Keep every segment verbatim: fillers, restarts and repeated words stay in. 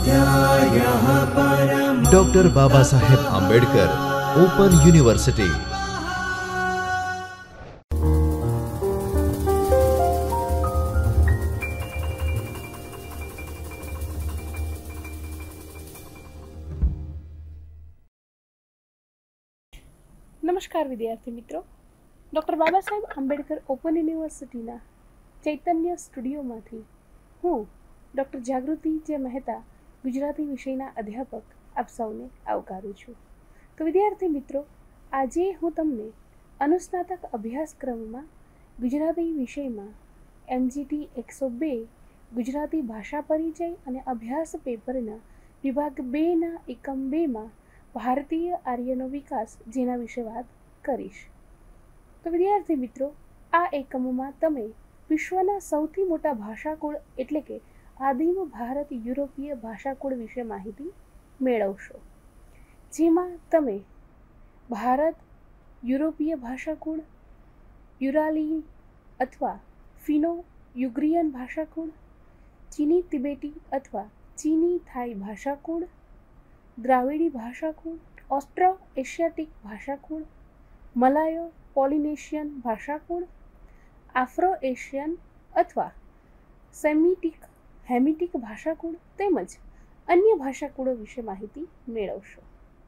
Doctor Baba Saheb Ambedkar open university. નમસ્કાર વિદ્યાર્થી મિત્રો, ડૉક્ટર બાબા સાહેબ આંબેડકર ઓપન યુનિવર્સિટીના ચૈતન્ય સ્ટુડિયોમાંથી હું ડૉક્ટર જાગૃતિ જે મહેતા ગુજરાતી વિષયના અધ્યાપક આપ સૌને આવકારું છું। તો વિદ્યાર્થી મિત્રો, આજે હું તમને અનુસ્નાતક અભ્યાસક્રમમાં ગુજરાતી વિષયમાં એમજીટી એકસો બે ગુજરાતી ભાષા પરિચય અને અભ્યાસ પેપરના વિભાગ બેના એકમ બેમાં ભારતીય આર્યનો વિકાસ જેના વિશે વાત કરીશ। તો વિદ્યાર્થી મિત્રો, આ એકમમાં તમે વિશ્વના સૌથી મોટા ભાષાકુળ એટલે કે આદિમ ભારત યુરોપીય ભાષાકુળ વિશે માહિતી મેળવશો, જેમાં તમે ભારત યુરોપીય ભાષાકુળ, યુરાલી અથવા ફિનો યુગ્રિયન ભાષાકુળ, ચીની તિબેટી અથવા ચીની થાઈ ભાષાકુળ, દ્રાવિડી ભાષાકુળ, ઓસ્ટ્રો એશિયાટિક ભાષાકુળ, મલાયો પોલિનેશિયન ભાષાકુળ, આફ્રો એશિયન અથવા સેમિટિક હેમિટિક ભાષાકુળ તેમજ અન્ય ભાષાકુળો વિશે માહિતી મેળવશો।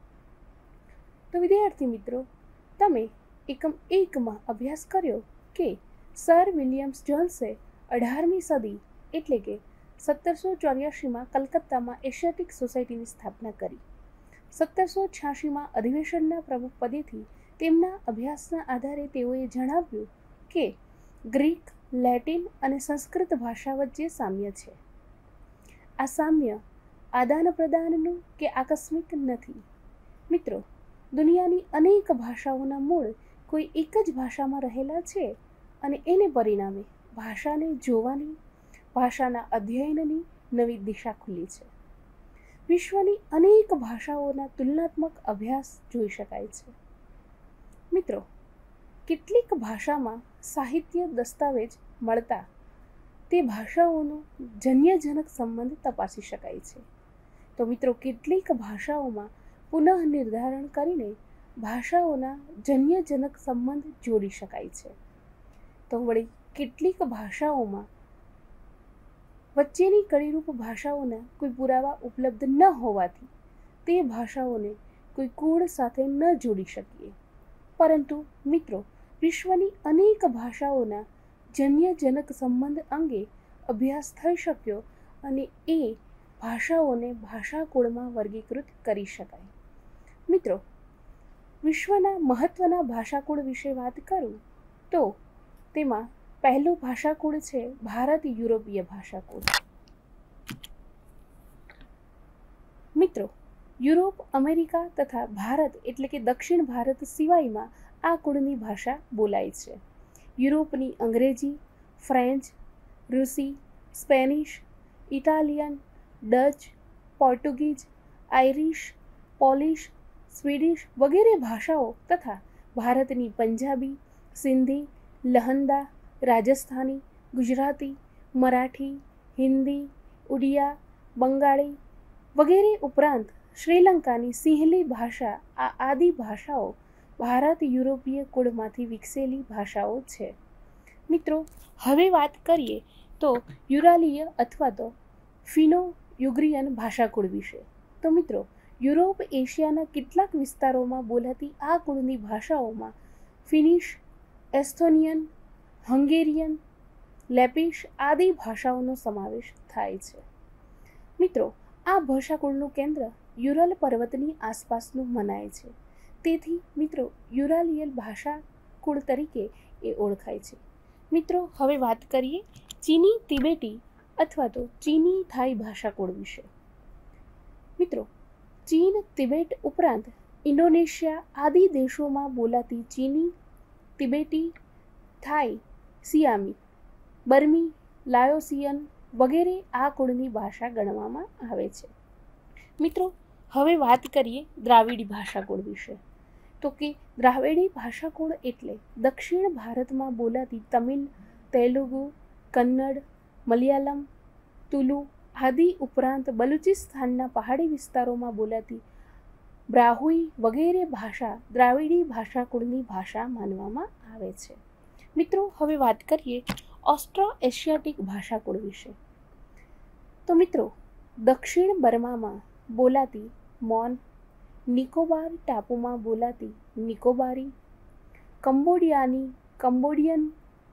તો વિદ્યાર્થી મિત્રો, તમે એકમ એકમાં અભ્યાસ કર્યો કે સર વિલિયમ્સ જોન્સે અઢારમી સદી એટલે કે સત્તરસો ચોર્યાસીમાં કલકત્તામાં એશિયાટિક સોસાયટીની સ્થાપના કરી। સત્તરસો છ્યાસીમાં અધિવેશનના પ્રમુખ પદેથી તેમના અભ્યાસના આધારે તેઓએ જણાવ્યું કે ગ્રીક, લેટિન અને સંસ્કૃત ભાષા વચ્ચે સામ્ય છે। આ સામ્ય આદાન પ્રદાનનું કે આકસ્મિક નથી। મિત્રો, દુનિયાની અનેક ભાષાઓના મૂળ કોઈ એક જ ભાષામાં રહેલા છે અને એને પરિણામે ભાષાને જોવાની, ભાષાના અધ્યયનની નવી દિશા ખુલી છે। વિશ્વની અનેક ભાષાઓના તુલનાત્મક અભ્યાસ જોઈ શકાય છે। મિત્રો, કેટલીક ભાષામાં સાહિત્ય દસ્તાવેજ મળતા તે ભાષાઓનો જન્યજનક સંબંધ તપાસી શકાય છે। તો મિત્રો, કેટલીક ભાષાઓમાં પુનઃ નિર્ધારણ કરીને ભાષાઓના જન્યજનક સંબંધ જોડી શકાય છે। તો વળી કેટલીક ભાષાઓમાં વચ્ચેની કડીરૂપ ભાષાઓના કોઈ પુરાવા ઉપલબ્ધ ન હોવાથી તે ભાષાઓને કોઈ કુળ સાથે ન જોડી શકીએ, પરંતુ મિત્રો, વિશ્વની અનેક ભાષાઓના જન્યજનક સંબંધ અંગે અભ્યાસ થઈ શક્યો અને એ ભાષાઓને ભાષાકુળમાં વર્ગીકૃત કરી શકાય। મિત્રો, વિશ્વના મહત્વના ભાષાકુળ વિશે વાત કરું તો તેમાં પહેલું ભાષાકુળ છે ભારત યુરોપીય ભાષાકુળ। મિત્રો, યુરોપ, અમેરિકા તથા ભારત એટલે કે દક્ષિણ ભારત સિવાયમાં આ કુળની ભાષા બોલાય છે। યુરોપની અંગ્રેજી, ફ્રેન્ચ, રૂસી, Spanish, Italian, Dutch, Portuguese, Irish, Polish, Swedish વગેરે ભાષાઓ તથા ભારતની પંજાબી, સિંધી, લહંદા, રાજસ્થાની, ગુજરાતી, મરાઠી, હિન્દી, ઉડિયા, બંગાળી વગેરે ઉપરાંત શ્રીલંકાની સિંહલી ભાષા આ આદિ ભાષાઓ ભારત યુરોપીય કુળમાંથી વિકસેલી ભાષાઓ છે। મિત્રો, હવે વાત કરીએ તો યુરાલીય અથવા તો ફિનો યુગ્રિયન ભાષાકુળ વિશે। તો મિત્રો, યુરોપ એશિયાના કેટલાક વિસ્તારોમાં બોલાતી આ કુળની ભાષાઓમાં ફિનિશ, એસ્થોનિયન, હંગેરિયન, લેપિશ આદિ ભાષાઓનો સમાવેશ થાય છે। મિત્રો, આ ભાષાકુળનું કેન્દ્ર યુરલ પર્વતની આસપાસનું મનાય છે, તેથી મિત્રો યુરાલિયલ ભાષાકુળ તરીકે એ ઓળખાય છે। મિત્રો, હવે વાત કરીએ ચીની તિબેટી અથવા તો ચીની થાઈ ભાષાકુળ વિશે। મિત્રો, ચીન, તિબેટ ઉપરાંત ઇન્ડોનેશિયા આદિ દેશોમાં બોલાતી ચીની, તિબેટી, થાઈ, સિયામી, બર્મી, લાયોસિયન વગેરે આ કુળની ભાષા ગણવામાં આવે છે। મિત્રો, હવે વાત કરીએ દ્રાવિડી ભાષાકુળ વિશે। તો કે દ્રાવિડી ભાષાકુળ એટલે દક્ષિણ ભારતમાં બોલાતી તમિલ, તેલુગુ, કન્નડ, મલયાલમ, તુલુ, આદિ ઉપરાંત બલુચિસ્તાનના પહાડી વિસ્તારોમાં બોલાતી બ્રાહુઈ વગેરે ભાષા દ્રાવિડી ભાષા કુળની ભાષા માનવામાં આવે છે. મિત્રો, હવે વાત કરીએ ઓસ્ટ્રો એશિયાટિક ભાષાકુળ વિશે. તો મિત્રો, દક્ષિણ બર્મામાં બોલાતી મોન, નિકોબાર ટાપુમાં બોલાતી નિકોબારી, કંબોડિયાની કંબોડિયન,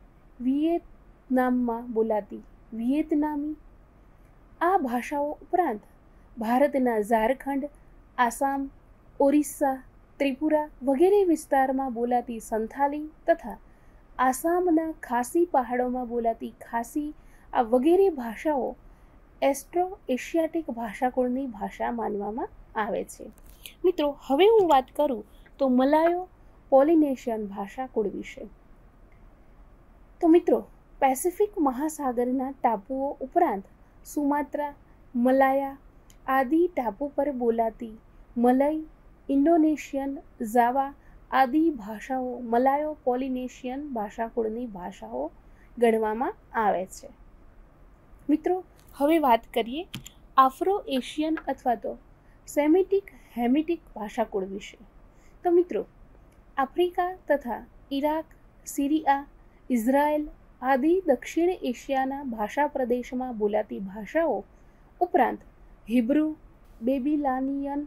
વિયેતનામમાં બોલાતી વિયેતનામી, આ ભાષાઓ ઉપરાંત ભારતના ઝારખંડ, આસામ, ઓરિસ્સા, ત્રિપુરા વગેરે વિસ્તારમાં બોલાતી સંથાલી તથા આસામના ખાસી પહાડોમાં બોલાતી ખાસી, આ વગેરે ભાષાઓ એસ્ટ્રો એશિયાટિક ભાષાકુળની ભાષા માનવામાં આવે છે. મિત્રો, હવે હું વાત કરું તો મલાયો પોલિનેશિયન ભાષાકુળ વિશે. તો મિત્રો, પેસિફિક મહાસાગરના ટાપુઓ ઉપરાંત સુમાત્રા, મલાયા આદિ ટાપુ પર બોલાતી મલય, ઇન્ડોનેશિયન, જાવા આદિ ભાષાઓ મલાયો પોલિનેશિયન ભાષાકુળની ભાષાઓ ગણવામાં આવે છે. મિત્રો, હવે વાત કરીએ આફ્રો એશિયન અથવા તો સેમિટિક હેમિટિક ભાષાકુળ વિશે. તો મિત્રો, આફ્રિકા તથા ઈરાક, સિરિયા, ઇઝરાયલ આદિ દક્ષિણ એશિયાના ભાષા પ્રદેશમાં બોલાતી ભાષાઓ ઉપરાંત હિબ્રુ, બેબીલાનિયન,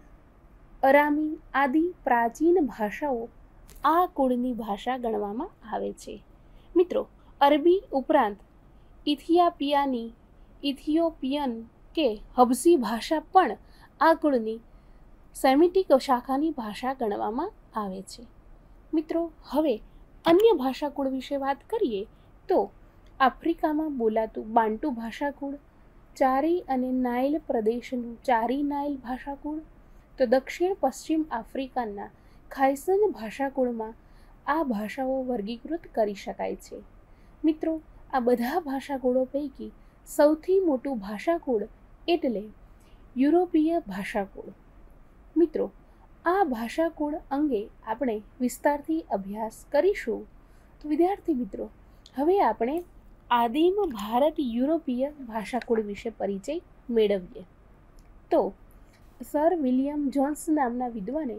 અરામી આદિ પ્રાચીન ભાષાઓ આ કુળની ભાષા ગણવામાં આવે છે. મિત્રો, અરબી ઉપરાંત ઇથિયાપિયાની ઇથિયોપિયન કે હબસી ભાષા પણ આ કુળની સેમિટિક શાખાની ભાષા ગણવામાં આવે છે. મિત્રો, હવે અન્ય ભાષાકુળ વિશે વાત કરીએ તો આફ્રિકામાં બોલાતું બાન્ટુ ભાષાકુળ, ચારી અને નાઇલ પ્રદેશનું ચારી નાઇલ ભાષાકુળ, તો દક્ષિણ પશ્ચિમ આફ્રિકાના ખાયસન ભાષાકુળમાં આ ભાષાઓ વર્ગીકૃત કરી શકાય છે. મિત્રો, આ બધા ભાષાકુળો પૈકી સૌથી મોટું ભાષાકુળ એટલે યુરોપીય ભાષાકુળ. મિત્રો, આ ભાષાકુળ અંગે આપણે વિસ્તારથી અભ્યાસ કરીશું. તો વિદ્યાર્થી મિત્રો, હવે આપણે આદિમ ભારત યુરોપીય ભાષાકુળ વિશે પરિચય મેળવીએ. તો સર વિલિયમ જોન્સ નામના વિદ્વાને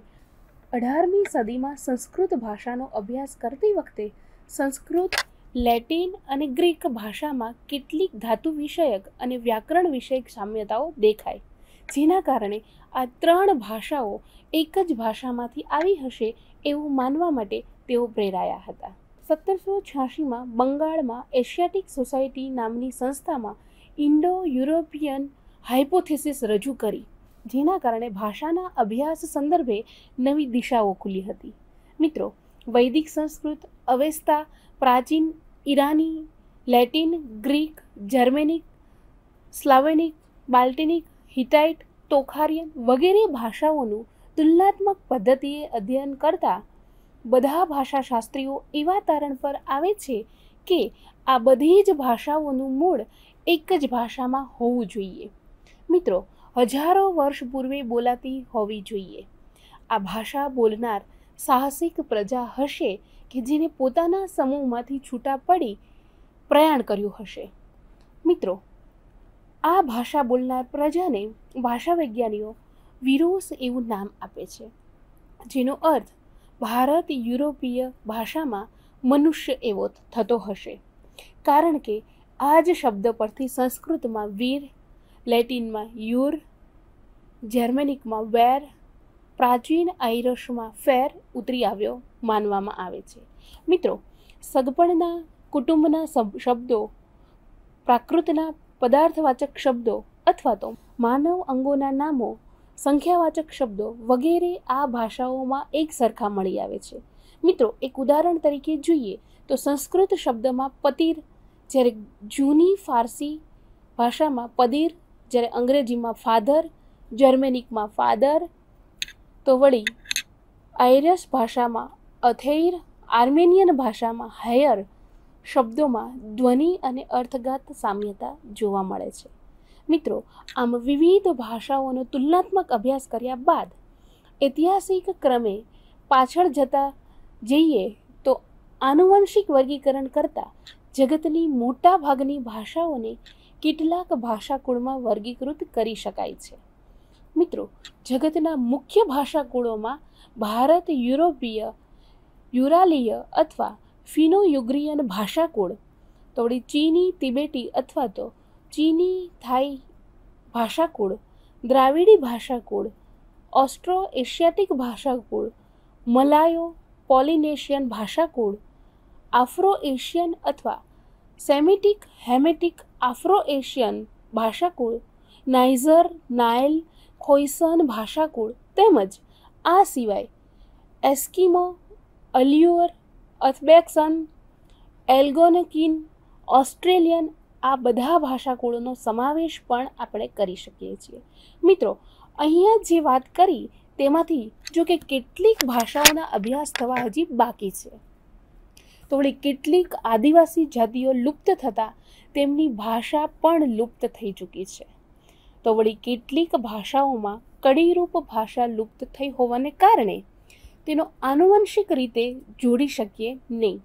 અઢારમી સદીમાં સંસ્કૃત ભાષાનો અભ્યાસ કરતી વખતે સંસ્કૃત, લેટિન અને ગ્રીક ભાષામાં કેટલીક ધાતુ વિષયક અને વ્યાકરણ વિષયક સામ્યતાઓ દેખાય, જેના કારણે આ ત્રણ ભાષાઓ એક જ ભાષામાંથી આવી હશે એવું માનવા માટે તેઓ પ્રેરાયા હતા. સત્તરસો છ્યાસીમાં બંગાળમાં એશિયાટિક સોસાયટી નામની સંસ્થામાં ઇન્ડો યુરોપિયન હાઇપોથેસિસ રજૂ કરી, જેના કારણે ભાષાના અભ્યાસ સંદર્ભે નવી દિશાઓ ખુલી હતી. મિત્રો, વૈદિક સંસ્કૃત, અવેસ્તા, પ્રાચીન ઈરાની, લેટિન, ગ્રીક, જર્મેનિક, સ્લાવેનિક, બાલ્ટિનિક, હિટાઇટ, તોખારિયન વગેરે ભાષાઓનું તુલનાત્મક પદ્ધતિએ અધ્યયન કરતા બધા ભાષાશાસ્ત્રીઓ એવા તારણ પર આવે છે કે આ બધી જ ભાષાઓનું મૂળ એક જ ભાષામાં હોવું જોઈએ. મિત્રો, હજારો વર્ષ પૂર્વે બોલાતી હોવી જોઈએ. આ ભાષા બોલનાર સાહસિક પ્રજા હશે કે જેને પોતાના સમૂહમાંથી છૂટા પડી પ્રયાણ કર્યું હશે. મિત્રો, આ ભાષા બોલનાર પ્રજાને ભાષા વૈજ્ઞાનિકો વિરોસ એવું નામ આપે છે, જેનો અર્થ ભારત યુરોપીય ભાષામાં મનુષ્ય એવો થતો હશે, કારણ કે આ જ શબ્દ પરથી સંસ્કૃતમાં વીર, લેટિનમાં યુર, જર્મેનિકમાં વેર, પ્રાચીન આઇરશમાં ફેર ઉતરી આવ્યો માનવામાં આવે છે. મિત્રો, સગપણના કુટુંબના શબ્દો, પ્રાકૃતના પદાર્થવાચક શબ્દો અથવા તો માનવ અંગોના નામો, સંખ્યાવાચક શબ્દો વગેરે આ ભાષાઓમાં એક સરખા મળી આવે છે. મિત્રો, એક ઉદાહરણ તરીકે જોઈએ તો સંસ્કૃત શબ્દમાં પતીર, જ્યારે જૂની ફારસી ભાષામાં પદીર, જ્યારે અંગ્રેજીમાં ફાધર, જર્મેનિકમાં ફાધર, તો વળી આયરસ ભાષામાં અથેઇર, આર્મેનિયન ભાષામાં હૈયર શબ્દોમાં ધ્વનિ અને અર્થઘાત સામ્યતા જોવા મળે છે. મિત્રો, આમ વિવિધ ભાષાઓનો તુલનાત્મક અભ્યાસ કર્યા બાદ ઐતિહાસિક ક્રમે પાછળ જતા જઈએ તો આનુવંશિક વર્ગીકરણ કરતાં જગતની મોટા ભાગની ભાષાઓને કેટલાક ભાષાકુળમાં વર્ગીકૃત કરી શકાય છે. મિત્રો, જગતના મુખ્ય ભાષાકુળોમાં ભારત યુરોપીય, યુરાલીય અથવા ફિનો યુગ્રિયન ભાષાકુળ, તો વળી ચીની તિબેટી અથવા તો ચીની થાઈ ભાષાકુળ, દ્રાવિડી ભાષાકુળ, ઓસ્ટ્રો એશિયાટિક ભાષાકુળ, મલાયો પોલિનેશિયન ભાષાકુળ, આફ્રો એશિયન અથવા સેમિટિક હેમેટિક આફ્રો એશિયન ભાષાકુળ, નાઇઝર નાઇલ ખોઈસન ભાષાકુળ તેમજ આ સિવાય એસ્કિમો, અલ્યુઅર, અથબેક્સન, એલ્ગોનકિન, ઓસ્ટ્રેલિયન આ બધા ભાષાકુળોનો સમાવેશ પણ આપણે કરી શકીએ છીએ. મિત્રો, અહીંયા જે વાત કરી તેમાંથી જો કે કેટલીક ભાષાઓના અભ્યાસ થવા હજી બાકી છે, તો વળી કેટલીક આદિવાસી જાતિઓ લુપ્ત થતાં તેમની ભાષા પણ લુપ્ત થઈ ચૂકી છે. તો વળી કેટલીક ભાષાઓમાં કડીરૂપ ભાષા લુપ્ત થઈ હોવાને કારણે તેનો આનુવંશિક રીતે જોડી શકીએ નહીં.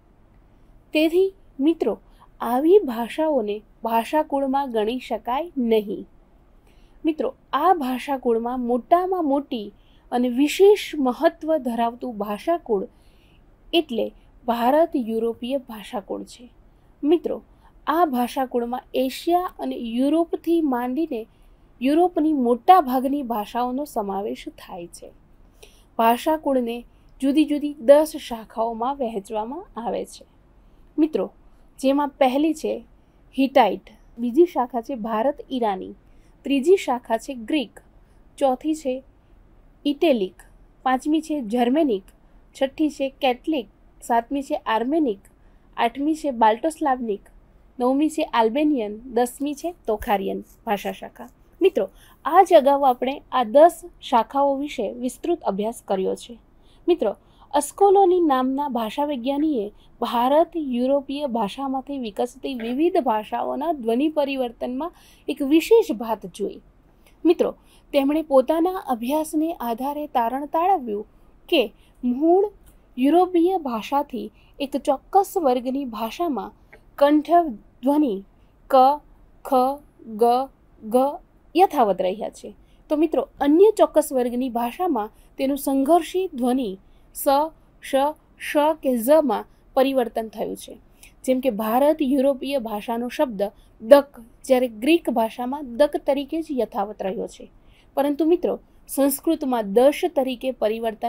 તેથી મિત્રો, આવી ભાષાઓને ભાષાકુળમાં ગણી શકાય નહીં. મિત્રો, આ ભાષાકુળમાં મોટામાં મોટી અને વિશેષ મહત્વ ધરાવતું ભાષાકુળ એટલે ભારત યુરોપીય ભાષાકુળ છે. મિત્રો, આ ભાષાકુળમાં એશિયા અને યુરોપથી માંડીને યુરોપની મોટા ભાગની ભાષાઓનો સમાવેશ થાય છે. ભાષાકુળને જુદી જુદી દસ શાખાઓમાં વહેંચવામાં આવે છે. મિત્રો, જેમાં પહેલી છે હિટાઇટ, બીજી શાખા છે ભારત ઈરાની, ત્રીજી શાખા છે ગ્રીક, ચોથી છે ઇટેલિક, પાંચમી છે જર્મેનિક, છઠ્ઠી છે કેથલિક, સાતમી છે આર્મેનિક, આઠમી છે બાલ્ટોસ્લાવનિક, નવમી છે આલ્બેનિયન, દસમી છે તોખારિયન ભાષા શાખા. મિત્રો, આ જ અગાઉ આપણે આ દસ શાખાઓ વિશે વિસ્તૃત અભ્યાસ કર્યો છે. મિત્રો, અસ્કોલોની નામના ભાષા વૈજ્ઞાનિએ ભારત યુરોપીય ભાષામાંથી વિકસતી વિવિધ ભાષાઓના ધ્વનિ પરિવર્તનમાં એક વિશેષ વાત જોઈ. મિત્રો, તેમણે પોતાના અભ્યાસને આધારે તારણ તાળવ્યું કે મૂળ યુરોપીય ભાષાથી એક ચોક્કસ વર્ગની ભાષામાં કંઠ ધ્વનિ ક, ખ, ગ, ગ યથાવત રહ્યા છે. તો મિત્રો, અન્ય ચોક્કસ વર્ગની ભાષામાં તેનું સંઘર્ષી ધ્વનિ સ, શ, શ કે ઝમાં પરિવર્તન થયું છે. જેમ કે ભારત યુરોપીય ભાષાનો શબ્દ દક જ્યારે ગ્રીક ભાષામાં દક તરીકે જ યથાવત રહ્યો છે, પરંતુ મિત્રો સંસ્કૃતમાં દશ તરીકે પરિવર્તન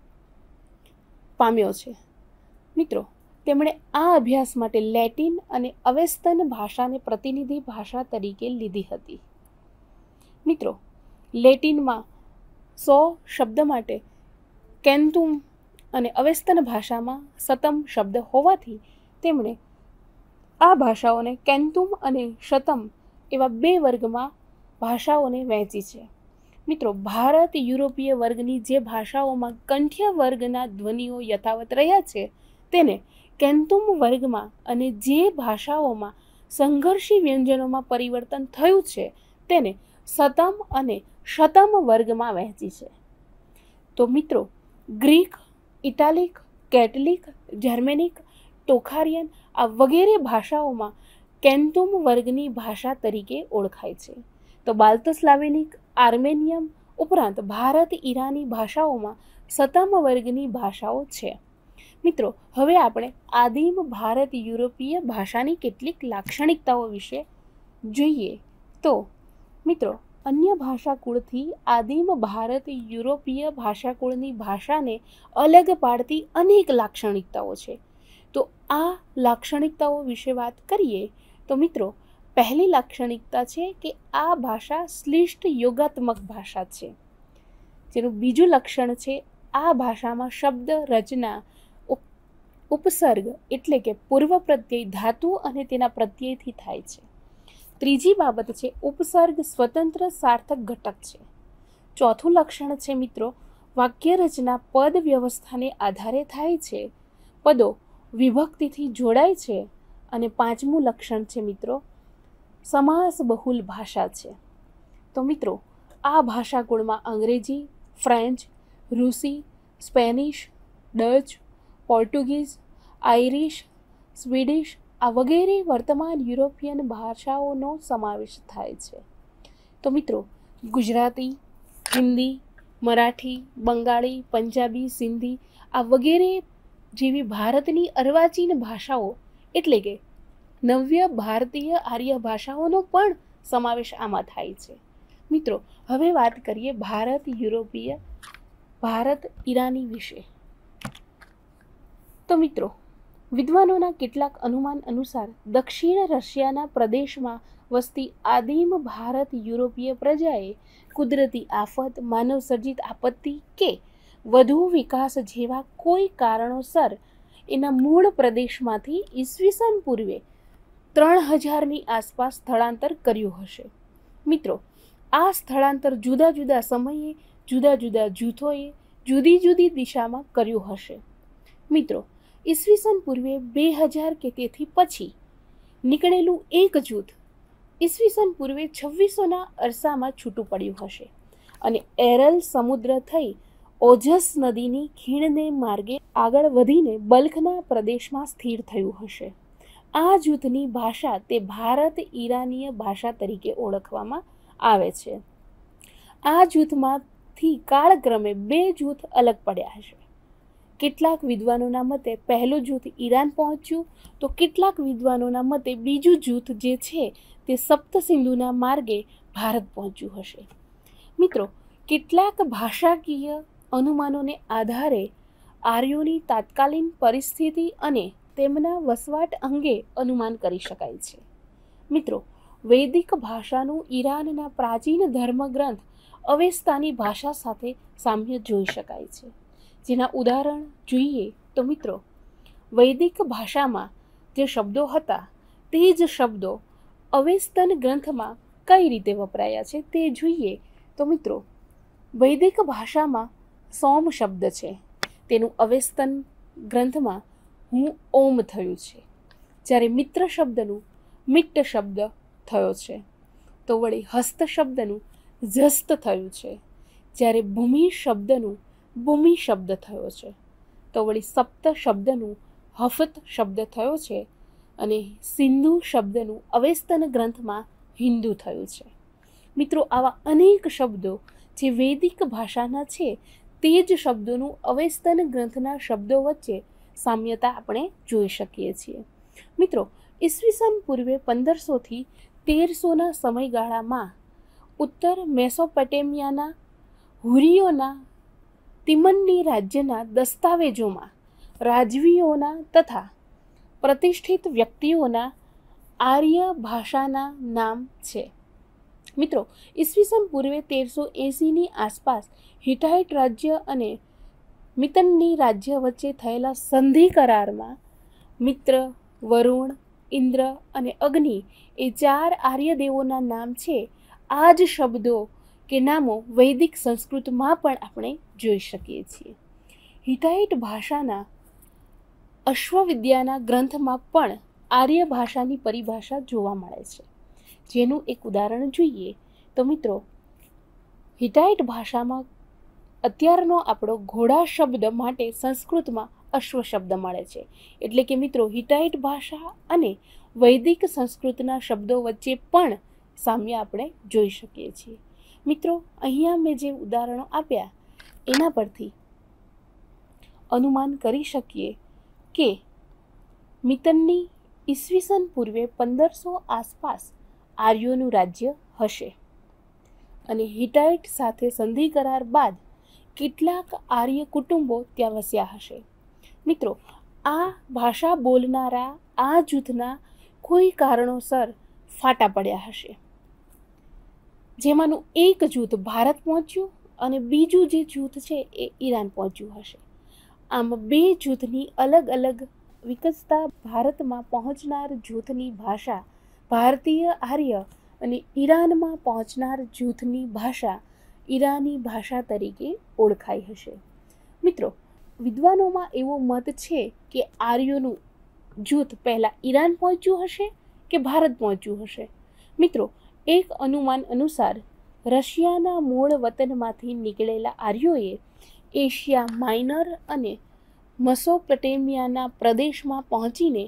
પામ્યો છે. મિત્રો, તેમણે આ અભ્યાસ માટે લેટિન અને અવેસ્તન ભાષાને પ્રતિનિધિ ભાષા તરીકે લીધી હતી. મિત્રો, લેટિનમાં સો શબ્દ માટે કેન્તુમ અને અવેસ્તન ભાષામાં સતમ શબ્દ હોવાથી તેમણે આ ભાષાઓને કેન્તુમ અને શતમ એવા બે વર્ગમાં ભાષાઓને વહેંચી છે. મિત્રો, ભારત યુરોપીય વર્ગની જે ભાષાઓમાં કંઠ્ય વર્ગના ધ્વનિઓ યથાવત રહ્યા છે તેને કેન્તુમ વર્ગમાં, અને જે ભાષાઓમાં સંઘર્ષી વ્યંજનોમાં પરિવર્તન થયું છે તેને સતમ અને શતમ વર્ગમાં વહેંચી છે. તો મિત્રો, ગ્રીક, ઇટાલિક, કેટલિક, જર્મેનિક, ટોખારિયન આ વગેરે ભાષાઓમાં કેન્તુમ વર્ગની ભાષા તરીકે ઓળખાય છે. તો બાલ્ટોસ્લાવિનિક, આર્મેનિયમ ઉપરાંત ભારત ઈરાની ભાષાઓમાં સતમ વર્ગની ભાષાઓ છે. મિત્રો, હવે આપણે આદિમ ભારત યુરોપીય ભાષાની કેટલીક લાક્ષણિકતાઓ વિશે જોઈએ. તો મિત્રો, અન્ય ભાષાકુળથી આદિમ ભારત યુરોપીય ભાષાકુળની ભાષાને અલગ પાડતી અનેક લાક્ષણિકતાઓ છે. તો આ લાક્ષણિકતાઓ વિશે વાત કરીએ તો મિત્રો, પહેલી લાક્ષણિકતા છે કે આ ભાષા શ્લિષ્ટ યોગાત્મક ભાષા છે. જેનું બીજું લક્ષણ છે આ ભાષામાં શબ્દ રચના ઉપસર્ગ એટલે કે પૂર્વ પ્રત્યય ધાતુ અને તેના પ્રત્યયથી થાય છે. ત્રીજી બાબત છે ઉપસર્ગ સ્વતંત્ર સાર્થક ઘટક છે. ચોથું લક્ષણ છે મિત્રો, વાક્ય રચના પદ વ્યવસ્થાને આધારે થાય છે, પદો વિભક્તિથી જોડાય છે. અને પાંચમું લક્ષણ છે મિત્રો, સમાસ બહુલ ભાષા છે. તો મિત્રો, આ ભાષાકુળમાં અંગ્રેજી, ફ્રેન્ચ, રૂસી, Spanish, Dutch, Portuguese, Irish, Swedish આ વગેરે વર્તમાન યુરોપિયન ભાષાઓનો સમાવેશ થાય છે. તો મિત્રો, ગુજરાતી, હિન્દી, મરાઠી, બંગાળી, પંજાબી, સિંધી આ વગેરે જેવી ભારતની અર્વાચીન ભાષાઓ એટલે કે નવ્ય ભારતીય આર્ય ભાષાઓનો પણ સમાવેશ આમાં થાય છે. મિત્રો, હવે વાત કરીએ ભારત યુરોપીય ભારત ઈરાની વિશે. તો મિત્રો, વિદ્વાનોના કેટલાક અનુમાન અનુસાર દક્ષિણ રશિયાના પ્રદેશમાં વસતી આદિમ ભારત યુરોપીય પ્રજાએ કુદરતી આફત, માનવસર્જિત આપત્તિ કે વધુ વિકાસ જેવા કોઈ કારણોસર એના મૂળ પ્રદેશમાંથી ઈસવીસન પૂર્વે ત્રણ હજારની આસપાસ સ્થળાંતર કર્યું હશે. મિત્રો, આ સ્થળાંતર જુદા જુદા સમયે જુદા જુદા જૂથોએ જુદી જુદી દિશામાં કર્યું હશે. મિત્રો, ઈસવીસન પૂર્વે બે હજાર કે તેથી પછી નીકળેલું એક જૂથ ઈસવીસન પૂર્વે છવ્વીસોના અરસામાં છૂટું પડ્યું હશે અને એરલ સમુદ્ર થઈ ઓજસ નદીની ખીણને માર્ગે આગળ વધીને બલ્ખના પ્રદેશમાં સ્થિર થયું હશે. આ જૂથની ભાષા તે ભારત ઈરાનીય ભાષા તરીકે ઓળખવામાં આવે છે. આ જૂથમાંથી કાળક્રમે બે જૂથ અલગ પડ્યા હશે. કેટલાક વિદ્વાનોના મતે પહેલું જૂથ ઈરાન પહોંચ્યું, તો કેટલાક વિદ્વાનોના મતે બીજું જૂથ જે છે તે સપ્તસિંધુના માર્ગે ભારત પહોંચ્યું હશે. મિત્રો, કેટલાક ભાષાકીય અનુમાનોને આધારે આર્યોની તાત્કાલિન પરિસ્થિતિ અને તેમના વસવાટ અંગે અનુમાન કરી શકાય છે. મિત્રો, વૈદિક ભાષાનું ઈરાનના પ્રાચીન ધર્મગ્રંથ અવેસ્તાની ભાષા સાથે સામ્ય જોઈ શકાય છે. જેના ઉદાહરણ જોઈએ તો મિત્રો, વૈદિક ભાષામાં જે શબ્દો હતા તે જ શબ્દો અવેસ્તન ગ્રંથમાં કઈ રીતે વપરાયા છે તે જોઈએ તો મિત્રો, વૈદિક ભાષામાં સોમ શબ્દ છે, તેનું અવેસ્તન ગ્રંથમાં હું ઓમ થયું છે. જ્યારે મિત્ર શબ્દનું મિટ્ટ શબ્દ થયો છે, તો વળી હસ્ત શબ્દનું જસ્ત થયું છે. જ્યારે ભૂમિ શબ્દનું ભૂમિ શબ્દ થયો છે, તો વળી સપ્ત શબ્દનું હફત શબ્દ થયો છે અને સિંધુ શબ્દનું અવેસ્તન ગ્રંથમાં હિન્દુ થયું છે. મિત્રો, આવા અનેક શબ્દો જે વૈદિક ભાષાના છે તે જ શબ્દોનું અવેસ્તન ગ્રંથના શબ્દો વચ્ચે સામ્યતા આપણે જોઈ શકીએ છીએ. મિત્રો, ઈસવીસન પૂર્વે પંદરસોથી તેરસોના સમયગાળામાં ઉત્તર મેસોપોટેમિયાના હુરીયોના તિમન્ની રાજ્યના દસ્તાવેજોમાં રાજવીઓના તથા પ્રતિષ્ઠિત વ્યક્તિઓના આર્ય ભાષાના નામ છે. મિત્રો, ઈસવીસન પૂર્વે તેરસો એંસીની આસપાસ હિટાઇટ રાજ્ય અને મિતન્ની રાજ્ય વચ્ચે થયેલા સંધિ કરારમાં મિત્ર, વરુણ, ઇન્દ્ર અને અગ્નિ એ ચાર આર્ય દેવોના નામ છે. આ જ શબ્દો કે નામો વૈદિક સંસ્કૃતમાં પણ આપણે જોઈ શકીએ છીએ. હિટાઇટ ભાષાના અશ્વવિદ્યાના ગ્રંથમાં પણ આર્ય ભાષાની પરિભાષા જોવા મળે છે. જેનું એક ઉદાહરણ જોઈએ તો મિત્રો, હિટાઇટ ભાષામાં અત્યારનો આપણો ઘોડા શબ્દ માટે સંસ્કૃતમાં અશ્વ શબ્દ મળે છે. એટલે કે મિત્રો, હિટાઇટ ભાષા અને વૈદિક સંસ્કૃતના શબ્દો વચ્ચે પણ સામ્ય આપણે જોઈ શકીએ છીએ. મિત્રો, અહીંયા મેં જે ઉદાહરણો આપ્યા એના પરથી અનુમાન કરી શકીએ કે મિતન્ની ઈસવીસન પૂર્વે પંદરસો આસપાસ આર્યોનું રાજ્ય હશે અને હિટાઇટ સાથે સંધિ કરાર બાદ કેટલાક આર્ય કુટુંબો ત્યાં વસ્યા હશે. મિત્રો, આ ભાષા બોલનારા આ જૂથના કોઈ કારણોસર ફાટા પડ્યા હશે, જેમાંનું એક જૂથ ભારત પહોંચ્યું અને બીજું જે જૂથ છે એ ઈરાન પહોંચ્યું હશે. આમ બે જૂથની અલગ અલગ વિકસતા ભારતમાં પહોંચનાર જૂથની ભાષા ભારતીય આર્ય અને ઈરાનમાં પહોંચનાર જૂથની ભાષા ઈરાની ભાષા તરીકે ઓળખાઈ હશે. મિત્રો, વિદ્વાનોમાં એવો મત છે કે આર્યોનું જૂથ પહેલાં ઈરાન પહોંચ્યું હશે કે ભારત પહોંચ્યું હશે. મિત્રો, એક અનુમાન અનુસાર રશિયાના મૂળ વતનમાંથી નીકળેલા આર્યોએ એશિયા માઇનર અને મસોપટેમિયાના પ્રદેશમાં પહોંચીને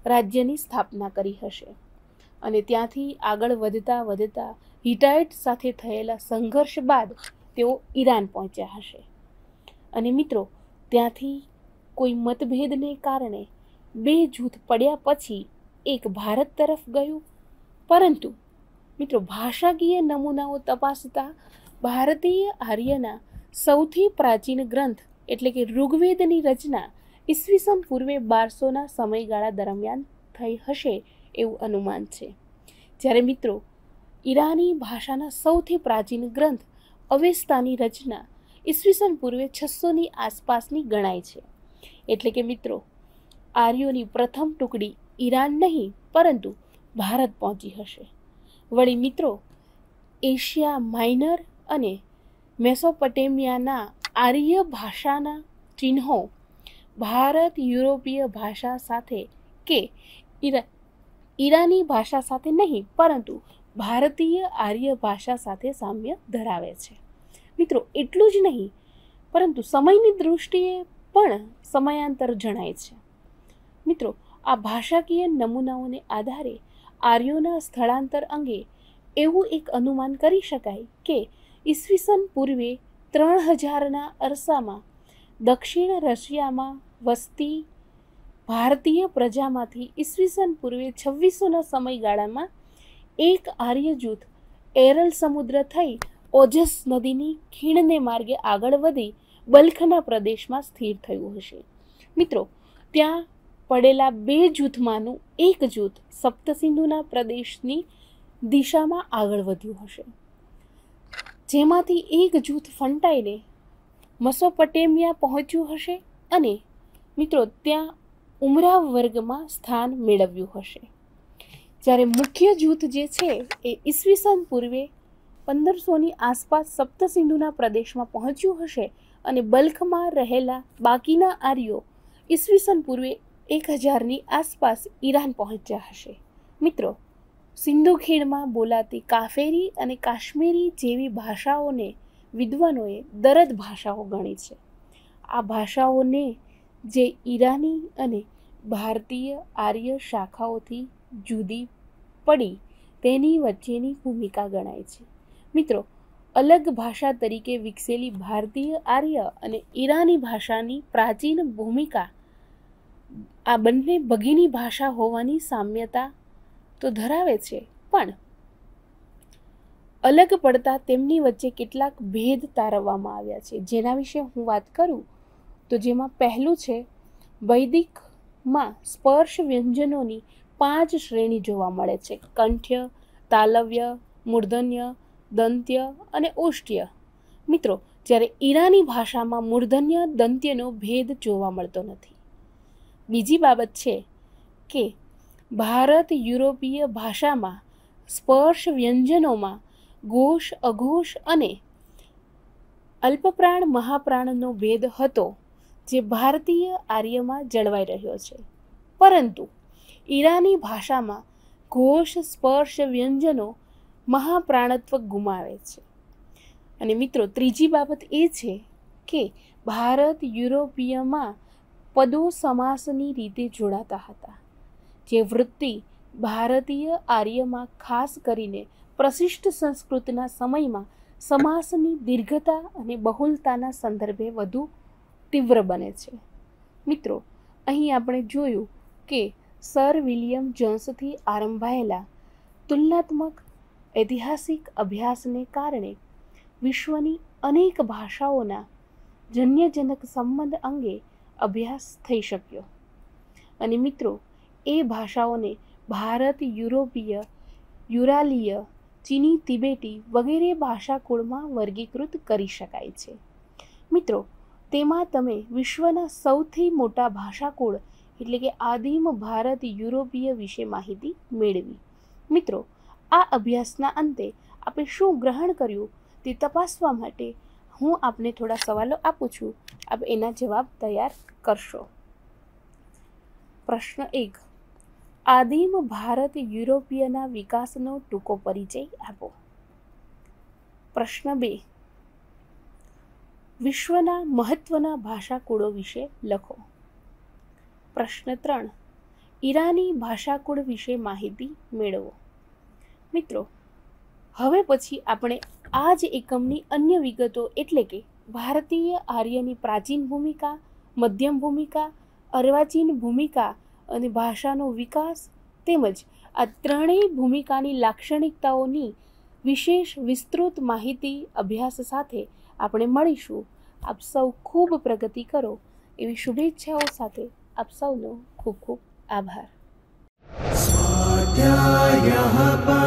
રાજ્યની સ્થાપના કરી હશે અને ત્યાંથી આગળ વધતા વધતા હિટાઇટ સાથે થયેલા સંઘર્ષ બાદ તેઓ ઈરાન પહોંચ્યા હશે અને મિત્રો ત્યાંથી કોઈ મતભેદને કારણે બે જૂથ પડ્યા પછી એક ભારત તરફ ગયું, પરંતુ મિત્રો ભાષાકીય નમૂનાઓ તપાસતા ભારતીય આર્યના સૌથી પ્રાચીન ગ્રંથ એટલે કે ઋગ્વેદની રચના ઈસવીસન પૂર્વે બારસોના સમયગાળા દરમિયાન થઈ હશે એવું અનુમાન છે. જ્યારે મિત્રો ઈરાની ભાષાના સૌથી પ્રાચીન ગ્રંથ અવેસ્તાની રચના ઈસવીસન પૂર્વે છસોની આસપાસની ગણાય છે. એટલે કે મિત્રો આર્યોની પ્રથમ ટુકડી ઈરાન નહીં પરંતુ ભારત પહોંચી હશે. વળી મિત્રો એશિયા માઇનર અને મેસોપોટેમિયાના આર્ય ભાષાના ચિહ્નો ભારત યુરોપીય ભાષા સાથે કે ઈરા ઈરાની ભાષા સાથે નહીં પરંતુ ભારતીય આર્ય ભાષા સાથે સામ્ય ધરાવે છે. મિત્રો એટલું જ નહીં પરંતુ સમયની દૃષ્ટિએ પણ સમયાંતર જણાય છે. મિત્રો આ ભાષાકીય નમૂનાઓને આધારે આર્યોના સ્થળાંતર અંગે એવું એક અનુમાન કરી શકાય કે ઈસવીસન પૂર્વે ત્રણ હજારના અરસામાં દક્ષિણ રશિયામાં વસતી ભારતીય પ્રજામાંથી ઈસવીસન પૂર્વે છવ્વીસોના સમયગાળામાં એક આર્ય જૂથ એરલ સમુદ્ર થઈ ઓજસ નદીની ખીણને માર્ગે આગળ વધી બલ્ખના પ્રદેશમાં સ્થિર થયું હશે. મિત્રો ત્યાં પડેલા બે જૂથમાંનું એક જૂથ સપ્તસિંધુના પ્રદેશની દિશામાં આગળ વધ્યું હશે, જેમાંથી એક જૂથ ફંટાઈને મેસોપોટેમિયા પહોંચ્યું હશે અને મિત્રો ત્યાં ઉમરાવ વર્ગમાં સ્થાન મેળવ્યું હશે. જ્યારે મુખ્ય જૂથ જે છે એ ઈસવીસન પૂર્વે પંદરસોની આસપાસ સપ્તસિંધુના પ્રદેશમાં પહોંચ્યું હશે અને બલ્ખમાં રહેલા બાકીના આર્યો ઈસવીસન પૂર્વે એક હજારની આસપાસ ઈરાન પહોંચ્યા હશે. મિત્રો સિંધુ ખીણમાં બોલાતી કાફેરી અને કાશ્મીરી જેવી ભાષાઓને વિદ્વાનોએ દરદ ભાષાઓ ગણી છે. આ ભાષાઓને જે ઈરાની અને ભારતીય આર્ય શાખાઓથી જુદી પડી તેની વચ્ચેની ભૂમિકા ગણાય છે. મિત્રો અલગ ભાષા તરીકે વિકસેલી ભારતીય આર્ય અને ઈરાની ભાષાની પ્રાચીન ભૂમિકા આ બંને ભગીની ભાષા હોવાની સામ્યતા તો ધરાવે છે, પણ અલગ પડતા તેમની વચ્ચે કેટલાક ભેદ તારવવામાં આવ્યા છે, જેના વિશે હું વાત કરું તો જેમાં પહેલું છે વૈદિકમાં સ્પર્શ વ્યંજનોની પાંચ શ્રેણી જોવા મળે છે: કંઠ્ય, તાલવ્ય, મૂર્ધન્ય, દંત્ય અને ઓષ્ટ્ય. મિત્રો જ્યારે ઈરાની ભાષામાં મૂર્ધન્ય દંત્યનો ભેદ જોવા મળતો નથી. બીજી બાબત છે કે ભારત યુરોપીય ભાષામાં સ્પર્શ વ્યંજનોમાં ઘોષ, અઘોષ અને અલ્પપ્રાણ મહાપ્રાણનો ભેદ હતો, જે ભારતીય આર્યમાં જળવાઈ રહ્યો છે, પરંતુ ઈરાની ભાષામાં ઘોષ, સ્પર્શ વ્યંજનો મહાપ્રાણત્વ ગુમાવે છે. અને મિત્રો ત્રીજી બાબત એ છે કે ભારત યુરોપીયમાં પદો સમાસની રીતે જોડાતા હતા, જે વૃત્તિ ભારતીય આર્યમાં ખાસ કરીને પ્રશિષ્ટ સંસ્કૃતના સમયમાં સમાસની દીર્ઘતા અને બહુલતાના સંદર્ભે વધુ તીવ્ર બને છે. મિત્રો અહીં આપણે જોયું કે સર વિલિયમ જોન્સથી આરંભાયેલા તુલનાત્મક ઐતિહાસિક અભ્યાસને કારણે વિશ્વની અનેક ભાષાઓના જન્યજનક સંબંધ અંગે અભ્યાસ થઈ શક્યો અને મિત્રો એ ભાષાઓને ભારત યુરોપીય, યુરાલીય, ચીની, તિબેટી વગેરે ભાષાકુળમાં વર્ગીકૃત કરી શકાય છે. મિત્રો તેમાં તમે વિશ્વના સૌથી મોટા ભાષાકુળ એટલે કે આદિમ ભારત યુરોપીય વિશે માહિતી મેળવી. મિત્રો આ અભ્યાસના અંતે આપણે શું ગ્રહણ કર્યું તે તપાસવા માટે હું આપને થોડા સવાલો આપું છું, આપ એના જવાબ તૈયાર કરશો. પ્રશ્ન એક, આદિમ ભારત યુરોપીયના વિકાસનો ટૂંકો પરિચય આપો. પ્રશ્ન બે, વિશ્વના મહત્વના ભાષાકુળો વિશે લખો. પ્રશ્ન ત્રણ, ઈરાની ભાષાકુળ વિશે માહિતી મેળવો. મિત્રો, હવે પછી આપણે આ જ એકમની અન્ય વિગતો એટલે કે ભારતીય આર્યની પ્રાચીન ભૂમિકા, મધ્યમ ભૂમિકા, અર્વાચીન ભૂમિકા અને ભાષાનો વિકાસ તેમજ આ ત્રણેય ભૂમિકાની લાક્ષણિકતાઓની વિશેષ વિસ્તૃત માહિતી અભ્યાસ સાથે આપણે મળીશું. આપ સૌ ખૂબ પ્રગતિ કરો એવી શુભેચ્છાઓ સાથે આપ સૌનો ખૂબ ખૂબ આભાર. સ્વાધ્યાયઃ